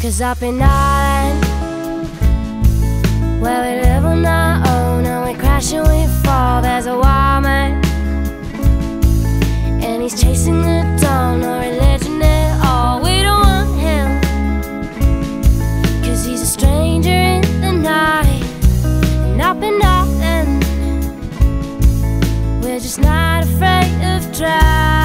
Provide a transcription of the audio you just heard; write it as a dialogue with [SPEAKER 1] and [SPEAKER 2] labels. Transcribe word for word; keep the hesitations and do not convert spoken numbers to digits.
[SPEAKER 1] 'Cause up in Ireland, where we live on our own and we crash and we fall, there's a wild man, and he's chasing the dawn, no religion at all. We don't want him, 'cause he's a stranger in the night. And up in Ireland, we're just not afraid of trying.